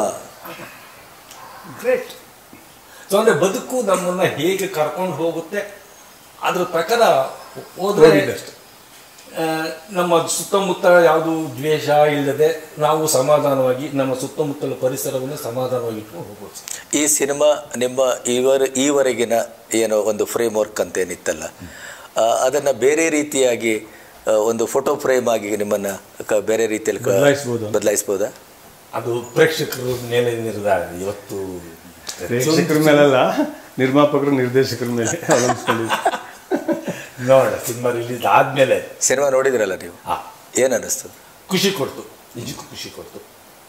ಗ್ರೇಟ್. ಸೊ ಅಂದರೆ ಬದುಕು ನಮ್ಮನ್ನು ಹೇಗೆ ಕರ್ಕೊಂಡು ಹೋಗುತ್ತೆ ಅದ್ರ ಪ್ರಕಾರ ಹೋದ್ರೆ ಅಷ್ಟೆ. ನಮ್ಮ ಸುತ್ತಮುತ್ತ ಯಾವುದು ದ್ವೇಷ ಇಲ್ಲದೆ ನಾವು ಸಮಾಧಾನವಾಗಿ ನಮ್ಮ ಸುತ್ತಮುತ್ತಲ ಪರಿಸರವನ್ನು ಸಮಾಧಾನವಾಗಿ ಇಟ್ಕೊಂಡು ಹೋಗ್ಬೋದು. ಈ ಸಿನಿಮಾ ನಿಮ್ಮ ಇವರ ಈವರೆಗಿನ ಏನೋ ಒಂದು ಫ್ರೇಮ್ ವರ್ಕ್ ಅಂತ ಏನಿತ್ತಲ್ಲ, ಅದನ್ನು ಬೇರೆ ರೀತಿಯಾಗಿ ಒಂದು ಫೋಟೋ ಫ್ರೇಮ್ ಆಗಿ ನಿಮ್ಮನ್ನು ಬೇರೆ ರೀತಿಯಲ್ಲಿ ಬದಲಾಯಿಸ್ಬೋದಾ? ಅದು ಪ್ರೇಕ್ಷಕರ ಮೇಲೆ ನಿರ್ಧಾರ. ಇವತ್ತು ಪ್ರೇಕ್ಷಕರ ಮೇಲಲ್ಲ, ನಿರ್ಮಾಪಕರು ನಿರ್ದೇಶಕರ ಮೇಲೆ ಅವಲಂಬಿಸ್ಕೊಂಡಿದ್ದೆ. ನೋಡ ಸಿನಿಮಾ ರಿಲೀಸ್ ಆದಮೇಲೆ ಸಿನಿಮಾ ನೋಡಿದ್ರಲ್ಲ ನೀವು, ಹಾಂ, ಏನು ಅನ್ನಿಸ್ತದೆ? ಖುಷಿ ಕೊಡ್ತು, ನಿಜಕ್ಕೂ ಖುಷಿ ಕೊಡ್ತು.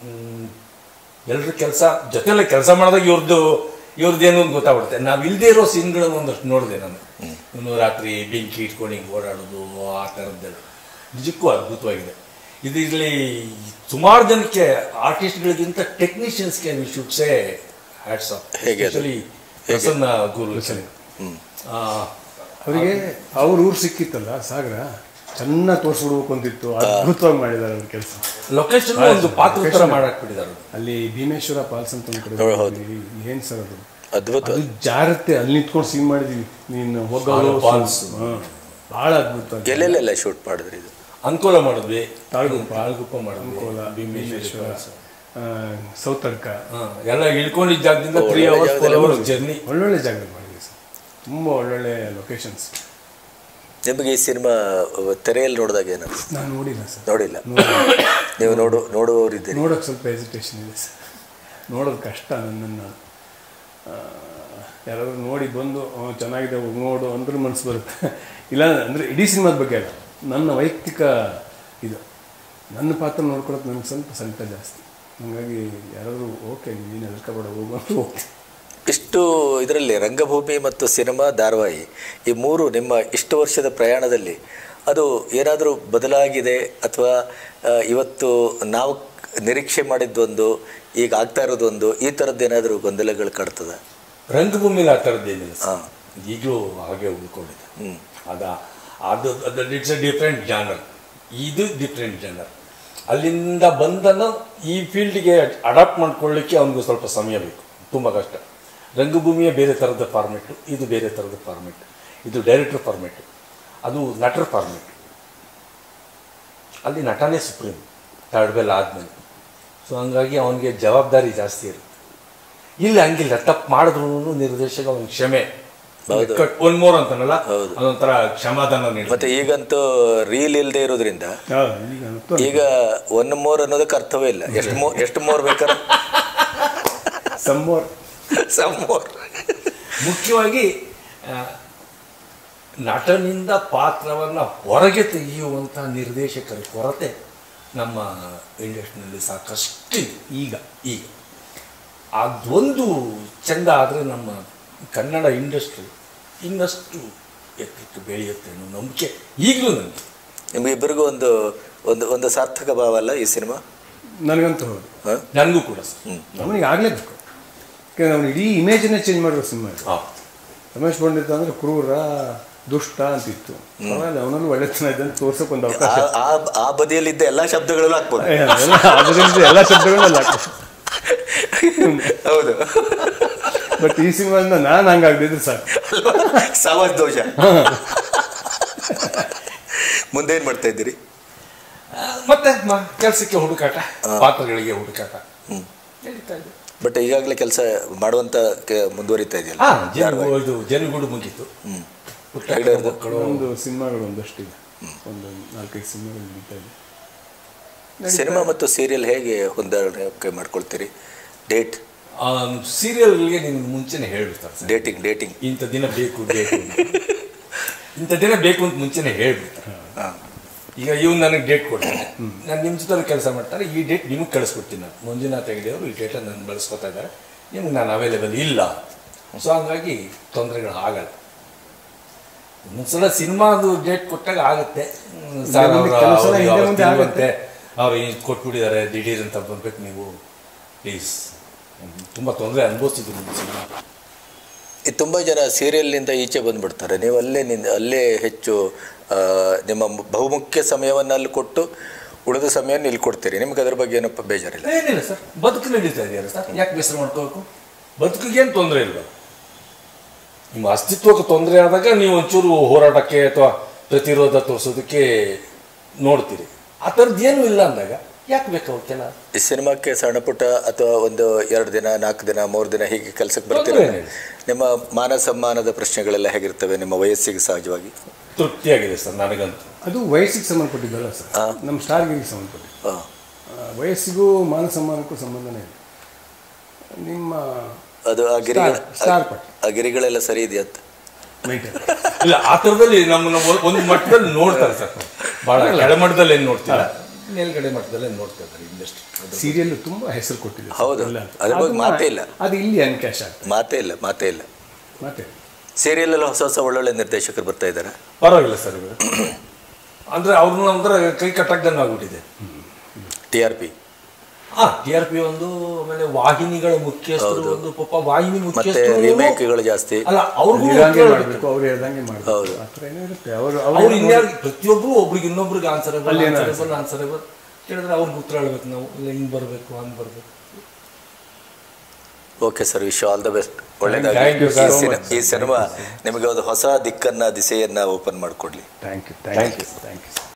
ಎಲ್ಲರ ಕೆಲಸ ಜೊತೆಲ್ಲ ಕೆಲಸ ಮಾಡಿದಾಗ ಇವ್ರದ್ದು ಇವ್ರದ್ದು ಏನು ಅಂತ ಗೊತ್ತಾಗ್ಬಿಡುತ್ತೆ. ನಾವು ಇಲ್ಲದೆ ಇರೋ ಸೀನ್ಗಳನ್ನು ಒಂದಷ್ಟು ನೋಡಿದೆ ನಾನು. ಇನ್ನು ರಾತ್ರಿ ಬೆಂಕಿ ಇಟ್ಕೊಂಡು ಹಿಂಗೆ ಓಡಾಡೋದು, ಆ ಥರದ್ದೆಲ್ಲ ನಿಜಕ್ಕೂ ಅದ್ಭುತವಾಗಿದೆ. ಇದರಲ್ಲಿ ಸುಮಾರು ಜನಕ್ಕೆ ಆರ್ಟಿಸ್ಟ್ಗಳಿಗಿಂತ ಟೆಕ್ನಿಷಿಯನ್ಸ್ಗೆ we should say hats off. Especially Prasanna Guru ಅವರಿಗೆ ಅವ್ರ ಊರು ಸಿಕ್ಕಿತ್ತಲ್ಲ ಸಾಗರ, ಚೆನ್ನಾಗಿ ತೋರಿಸ್ಬಿಡ್ಬೇಕು ಅಂತಿತ್ತು. ಅದ್ಭುತವಾಗಿ ಮಾಡಿದ್ದಾರೆ ಅವ್ರ ಕೆಲಸ. ಲೊಕೇಶನ್ ಒಂದು ಪಾತ್ರ ಥರ ಮಾಡಾಕ್ಬಿಟ್ಟಿದ್ದಾರೆ. ಅಲ್ಲಿ ಭೀಮೇಶ್ವರ ಪಾಲ್ಸ್ ಅಂತ ಒಂದು ಕಡೆ ಏನು ಸರ್ ಅದು ಅದ್ಭುತ. ಅದು ಜಾರತ್ತೆ, ಅಲ್ಲಿ ನಿಂತ್ಕೊಂಡು ಸೀನ್ ಮಾಡಿದೀವಿ. ನೀನು ಹೋಗೋ ಫಾಲ್ಸ್ ಭಾಳ ಅದ್ಭುತ. ಎಲ್ಲೆಲ್ಲೆಲ್ಲ ಶೂಟ್ ಮಾಡಿದ್ರಿ? ಇದು ಅನುಕೂಲ ಮಾಡಿದ್ವಿ, ತಾಳ್ಗುಪ್ಪ ತಾಳ್ಗುಪ್ಪ ಮಾಡಿದ್ವಿ, ಅನುಕೂಲ, ಭೀಮೇಶ್ವರ, ಸೌತಡ್ಕ ಎಲ್ಲ ಇಳ್ಕೊಂಡಿದ್ದ ಜಾಗದಿಂದ three hours four hours journey. ಒಳ್ಳೊಳ್ಳೆ ಜಾಗದಲ್ಲಿ ಮಾಡಿದ್ವಿ ಸರ್, ತುಂಬ ಒಳ್ಳೊಳ್ಳೆ ಲೊಕೇಶನ್ಸ್. ನಿಮಗೆ ಈ ಸಿನಿಮಾ ತೆರೆಯಲ್ಲಿ ನೋಡಿದಾಗ ಏನು? ನಾನು ನೋಡಿಲ್ಲ ಸರ್. ನೋಡಿಲ್ಲ? ನೀವು ನೋಡು ನೋಡುವವರಿದ್ದೀರಿ? ನೋಡೋಕೆ ಸ್ವಲ್ಪ ಹೆಸಿಟೇಷನ್ ಇದೆ ಸರ್, ನೋಡೋದು ಕಷ್ಟ ನನ್ನನ್ನು. ಯಾರಾದರೂ ನೋಡಿ ಬಂದು ಚೆನ್ನಾಗಿದೆ ನೋಡು ಅಂದ್ರೆ ಮನಸ್ಸು ಬರುತ್ತೆ. ಇಲ್ಲ ಅಂದರೆ ಇಡೀ ಸಿನಿಮಾದ ಬಗ್ಗೆ ಅಲ್ಲ, ನನ್ನ ವೈಯಕ್ತಿಕ ಇದು, ನನ್ನ ಪಾತ್ರ ನೋಡ್ಕೊಳೋದು ನನಗೆ ಸ್ವಲ್ಪ ಸಂಕಟ ಜಾಸ್ತಿ. ಹಾಗಾಗಿ ಯಾರಾದರೂ ಓಕೆ ನೀನು ಹೆದರ್ಕಬೇಡ ಹೋಗು ಅಂತ ಓಕೆ. ಇಷ್ಟು ಇದರಲ್ಲಿ ರಂಗಭೂಮಿ ಮತ್ತು ಸಿನಿಮಾ, ಧಾರಾವಾಹಿ ಈ ಮೂರು ನಿಮ್ಮ ಇಷ್ಟು ವರ್ಷದ ಪ್ರಯಾಣದಲ್ಲಿ ಅದು ಏನಾದರೂ ಬದಲಾಗಿದೆ ಅಥವಾ ಇವತ್ತು ನಾವು ನಿರೀಕ್ಷೆ ಮಾಡಿದ್ದೊಂದು ಈಗ ಆಗ್ತಾ ಇರೋದೊಂದು, ಈ ಥರದ್ದು ಏನಾದರೂ ಗೊಂದಲಗಳು ಕಾಡ್ತದ? ರಂಗಭೂಮಿಲಿ ಆ ಥರದ್ದೇನಿಲ್ಲ, ಹಾಂ, ಈಗಲೂ ಹಾಗೆ ಉಳ್ಕೊಂಡಿದೆ. ಹ್ಞೂ ಅದ ಅದು ಅದು ಇಟ್ಸ್ ಎ ಡಿಫ್ರೆಂಟ್ ಜಾನರ್, ಇದು ಡಿಫ್ರೆಂಟ್ ಜಾನರ್. ಅಲ್ಲಿಂದ ಬಂದನ್ನು ಈ ಫೀಲ್ಡ್ಗೆ ಅಡಾಪ್ಟ್ ಮಾಡ್ಕೊಳ್ಳಿಕ್ಕೆ ಅವನಿಗೆ ಸ್ವಲ್ಪ ಸಮಯ ಬೇಕು, ತುಂಬ ಕಷ್ಟ. ರಂಗಭೂಮಿಯ ಬೇರೆ ಥರದ ಫಾರ್ಮೆಟು, ಇದು ಬೇರೆ ಥರದ ಫಾರ್ಮೆಟ್. ಇದು ಡೈರೆಕ್ಟರ್ ಫಾರ್ಮೆಟು, ಅದು ನಟರ ಫಾರ್ಮೆಟ್. ಅಲ್ಲಿ ನಟನೇ ಸುಪ್ರೀಂ ಥರ್ಡ್ ಬೆಲ್ ಆದಮೇಲೆ. ಸೊ ಹಂಗಾಗಿ ಅವನಿಗೆ ಜವಾಬ್ದಾರಿ ಜಾಸ್ತಿ ಇರುತ್ತೆ. ಇಲ್ಲಿ ಹಂಗಿಲ್ಲ, ತಪ್ಪು ಮಾಡಿದ್ರು ನಿರ್ದೇಶಕ ಒಂದು ಕ್ಷಮೆ, ಒನ್ ಮೋರ್ ಅಂತಾನಲ್ಲ, ಅದೊಂಥರ ಕ್ಷಮಾದಾನ ನೀಡಿ. ಮತ್ತೆ ಈಗಂತೂ ರೀಲ್ ಇಲ್ಲದೆ ಇರೋದ್ರಿಂದ ಈಗ ಒನ್ ಮೋರ್ ಅನ್ನೋದಕ್ಕೆ ಅರ್ಥವೇ ಇಲ್ಲ. ಎಷ್ಟು ಮೋರ್ ಎಷ್ಟು ಮೋರ್ ಬೇಕಾದ್ರೆ ಸಮ್ ಮೋರ್ ಸಮ್ ಮೋರ್. ಮುಖ್ಯವಾಗಿ ನಟನಿಂದ ಪಾತ್ರವನ್ನು ಹೊರಗೆ ತೆಗೆಯುವಂಥ ನಿರ್ದೇಶಕರ ಕೊರತೆ ನಮ್ಮ ಇಂಡಸ್ಟ್ರಿನಲ್ಲಿ ಸಾಕಷ್ಟು ಈಗ ಈಗ ಅದೊಂದು ಚೆಂದ ಆದರೆ ನಮ್ಮ ಕನ್ನಡ ಇಂಡಸ್ಟ್ರಿ ಇನ್ನಷ್ಟು ಎತ್ತರಕ್ಕೆ ಬೆಳೆಯುತ್ತೆ ಅನ್ನೋ ನಂಬಿಕೆ ಈಗಲೂ ನನಗೆ. ನಿಮಗಿಬ್ಬರಿಗೂ ಒಂದು ಒಂದು ಒಂದು ಸಾರ್ಥಕ ಭಾವ ಅಲ್ಲ ಈ ಸಿನಿಮಾ? ನನಗಂತೂ ಹೌದು, ನನಗೂ ಕೂಡ ಅವನಿಗೆ ಆಗಲೇಬೇಕು. ಯಾಕೆಂದ್ರೆ ಅವ್ನು ಇಡೀ ಇಮೇಜನ್ನೇ ಚೇಂಜ್ ಮಾಡಿರೋ ಸಿನಿಮಾ. ರಮೇಶ್ ಪಂಡಿತ್ ಅಂದರೆ ಕ್ರೂರ ದುಷ್ಟ ಅಂತಿತ್ತು, ಅವನಲ್ಲೂ ಒಳ್ಳೆತನ ಇದೆ ಅಂತ ತೋರ್ಸಕ್ಕೆ ಒಂದು ಅವಕಾಶ. ಆ ಬದಿಯಲ್ಲಿದ್ದ ಎಲ್ಲ ಶಬ್ದಗಳಲ್ಲೂ ಹಾಕ್ಬೋದು, ಎಲ್ಲ ಶಬ್ದಗಳನ್ನ ಹಾಕ್ಬೋದು. ಹೌದು. ಬಟ್ ಈ ಸಿನಿಮಾದಿಂದ ನಾನು ಹಂಗಾಗ್ದಿದ್ರೆ ಸಾಕು. ಸಾವಾಸ್ ದೋಷ. ಮುಂದೆ ಏನ್ ಮಾಡ್ತಾ ಇದ್ದೀರಿ? ಮತ್ತೆ ಕೆಲಸಕ್ಕೆ ಹುಡುಕಾಟ, ಪಾತ್ರಗಳಿಗೆ ಹುಡುಕಾಟ ನಡೀತಾ ಇದೆ. ಬಟ್ ಈಗಾಗಲೇ ಕೆಲಸ ಮಾಡುವಂತ ಮುಂದುವರಿತಾ ಇದೆಯಲ್ಲ? ಇದು ಜನಗೂಡು ಮುಗೀತು. ಒಂದು ಸಿನಿಮಾಗಳು ಒಂದಷ್ಟಿದೆ, ಒಂದು ನಾಲ್ಕೈದು ಸಿನಿಮಾಗಳು ನಡೀತಾ ಇದೆ. ಸಿನಿಮಾ ಮತ್ತು ಸೀರಿಯಲ್ ಹೇಗೆ ಹೊಂದಾಣಿಕೆ ಮಾಡ್ಕೊಳ್ತೀರಿ? ಡೇಟ್ ಸೀರಿಯಲ್ಗೆ ನಿಮ್ಗೆ ಮುಂಚೆನೆ ಹೇಳ್ಬಿಡ್ತಾರೆ, ಡೇಟಿಂಗ್ ಡೇಟಿಂಗ್ ಇಂಥ ದಿನ ಬೇಕು ಬೇಕು ಇಂಥ ದಿನ ಬೇಕು ಅಂತ ಮುಂಚೆನೆ ಹೇಳ್ಬಿಡ್ತಾರೆ. ಈಗ ಇವ್ ನನಗೆ ಡೇಟ್ ಕೊಡ್ತಾನೆ, ನಾನು ನಿಮ್ಮ ಜೊತೆ ಕೆಲಸ ಮಾಡ್ತಾರೆ, ಈ ಡೇಟ್ ನಿಮಗೆ ಕಳಿಸ್ಕೊಡ್ತೀನಿ. ನಾನು ಮಂಜುನಾಥ್ ಹೆಗಡೆಯವರು ಈ ಡೇಟನ್ನು ನಾನು ಬಳಸ್ಕೊತಾ ಇದ್ದಾರೆ, ನಿಮ್ಗೆ ನಾನು ಅವೈಲೇಬಲ್ ಇಲ್ಲ. ಸೊ ಹಂಗಾಗಿ ತೊಂದರೆಗಳು ಆಗಲ್ಲ. ಒಂದೊಂದ್ಸಲ ಸಿನಿಮಾದು ಡೇಟ್ ಕೊಟ್ಟಾಗ ಆಗುತ್ತೆ, ಸರ್ ಮತ್ತೆ ಅವ್ರು ಈಗ ಕೊಟ್ಬಿಟ್ಟಿದ್ದಾರೆ ದಿಢೀರ್ ಅಂತ ಬರ್ಬೇಕು ನೀವು ಪ್ಲೀಸ್. ತುಂಬ ತೊಂದರೆ ಅನುಭವಿಸ್ತಿದ್ರು ನಿಮ್ಮ ಸಿನಿಮಾ. ತುಂಬ ಜನ ಸೀರಿಯಲ್ನಿಂದ ಈಚೆ ಬಂದುಬಿಡ್ತಾರೆ, ನೀವು ಅಲ್ಲೇ ನಿಂದ ಅಲ್ಲೇ ಹೆಚ್ಚು ನಿಮ್ಮ ಬಹುಮುಖ್ಯ ಸಮಯವನ್ನು ಅಲ್ಲಿ ಕೊಟ್ಟು ಉಳಿದ ಸಮಯವನ್ನು ಇಲ್ಲಿ ಕೊಡ್ತೀರಿ. ನಿಮ್ಗೆ ಅದ್ರ ಬಗ್ಗೆ ಏನಪ್ಪ ಬೇಜಾರಿಲ್ಲ? ಏನಿಲ್ಲ ಸರ್, ಬದುಕು ನಡೀತಾ ಇದೆಯಲ್ಲ ಸರ್, ಯಾಕೆ ಬೇಸರ ಮಾಡ್ಕೋಬೇಕು? ಬದುಕಿಗೇನು ತೊಂದರೆ ಇಲ್ವ? ನಿಮ್ಮ ಅಸ್ತಿತ್ವಕ್ಕೆ ತೊಂದರೆ ಆದಾಗ ನೀವು ಒಂಚೂರು ಹೋರಾಟಕ್ಕೆ ಅಥವಾ ಪ್ರತಿರೋಧ ತೋರಿಸೋದಕ್ಕೆ ನೋಡ್ತೀರಿ. ಆ ಥರದ್ದು ಏನೂ ಇಲ್ಲ ಅಂದಾಗ ಯಾಕೆ ಬೇಕು ಅವಕ್ಕೆಲ್ಲ? ಈ ಸಿನಿಮಾಕ್ಕೆ ಸಣ್ಣ ಪುಟ್ಟ ಅಥವಾ ಒಂದು ಎರಡು ದಿನ ನಾಲ್ಕು ದಿನ ಮೂರು ದಿನ ಹೀಗೆ ಕೆಲಸಕ್ಕೆ ಬರ್ತೀರಾ? ನಿಮ್ಮ ಮಾನ ಸಮ್ಮಾನದ ಪ್ರಶ್ನೆಗಳೆಲ್ಲ ಹೇಗಿರ್ತವೆ ನಿಮ್ಮ ವಯಸ್ಸಿಗೆ ಸಹಜವಾಗಿ? ತೃಪ್ತಿಯಾಗಿದೆ ಸರ್ ನನಗಂತೂ. ಅದು ವಯಸ್ಸಿಗೆ ಸಂಬಂಧಪಟ್ಟಿದ್ದಲ್ಲ ಸರ್, ನಮ್ಮ ಸ್ಟಾರ್ಗಿರಿಗೆ ಸಂಬಂಧಪಟ್ಟಿದ್ದು. ವಯಸ್ಸಿಗೂ ಮಾನ ಸಮ್ಮಾನಕ್ಕೂ ಸಂಬಂಧನೇ ಇದೆ. ನಿಮ್ಮ ಅದು ಆ ಗಿರಿಗಳ ಆ ಗಿರಿಗಳೆಲ್ಲ ಸರಿ ಇದೆಯಾ ಅಂತ ಇಲ್ಲ, ಆ ಥರದಲ್ಲಿ ನಮ್ಮನ್ನ ಒಂದು ಮಟ್ಟದಲ್ಲಿ ನೋಡ್ತಾರೆ ಸರ್. ಭಾಳ ಕೆಳಮಟ್ಟದಲ್ಲಿ ಏನು ನೋಡ್ತೀರಾ, ಮೇಲ್ಗಡೆ ಮಟ್ಟದಲ್ಲಿ ನೋಡ್ತಾ ಇದ್ದಾರೆ ಇಂಡಸ್ಟ್ರಿ. ಸೀರಿಯಲ್ ತುಂಬಾ ಹೆಸರು ಕೊಟ್ಟಿದೆ. ಹೌದು, ಅದ್ರ ಬಗ್ಗೆ ಮಾತೇ ಇಲ್ಲ. ಅದು ಇಲ್ಲಿ ಅನ್ಕ್ಯಾಶ್ ಆಗ್ತದೆ. ಮಾತೇ ಇಲ್ಲ ಮಾತೇ ಇಲ್ಲ ಮಾತೇ ಸೀರಿಯಲ್ ಎಲ್ಲ ಹೊಸ ಹೊಸ ಒಳ್ಳೊಳ್ಳೆ ನಿರ್ದೇಶಕರು ಬರ್ತಾ ಇದ್ದಾರೆ. ಪರವಾಗಿಲ್ಲ ಸರ್, ಅಂದ್ರೆ ಅವ್ರನ್ನ ಒಂಥರ ಕೈ ಕಟ್ಟಕ್ದಂಗೆ ಆಗ್ಬಿಟ್ಟಿದೆ. ಟಿ ಆರ್ ಪಿ ಹಾ ಟಿ ಆರ್ ಪಿ ಒಂದು, ಆಮೇಲೆ ವಾಹಿನಿಗಳ ಮುಖ್ಯಸ್ಥರು ಒಂದು, ಪಾಪ ವಾಹಿನಿ ಮುಖ್ಯಸ್ಥರು ರಿಮೇಕ್ಗಳು ಜಾಸ್ತಿ ಅಲ್ಲ, ಅವ್ರಿಗೂ ಮಾಡಬೇಕು, ಅವ್ರು ಹೇಳ್ದಂಗೆ ಮಾಡಬೇಕು. ಹೌದು, ಅವ್ರು ಇನ್ಯಾರು ಪ್ರತಿಯೊಬ್ಬರು ಒಬ್ರಿಗೆ ಇನ್ನೊಬ್ರಿಗೆ ಆನ್ಸರೇಬಲ್ ಆನ್ಸರೇಬಲ್ ಆನ್ಸರೇಬಲ್ ಕೇಳಿದ್ರೆ ಅವ್ರಿಗೆ ಉತ್ತರ ಹೇಳ್ಬೇಕು ನಾವು, ಇಲ್ಲ ಹಿಂಗೆ ಬರಬೇಕು ಹಂಗೆ ಬರಬೇಕು. Okay sir, wish all the best. ಒಳ್ಳೆಯದಾಗಿ ಈ ಸಿನಿಮಾ ನಿಮಗೆ ಒಂದು ಹೊಸ ದಿಕ್ಕನ್ನ ದಿಸೆಯನ್ನ ಓಪನ್ ಮಾಡಿಕೊಡ್ಲಿ. Thank you thank you thank you.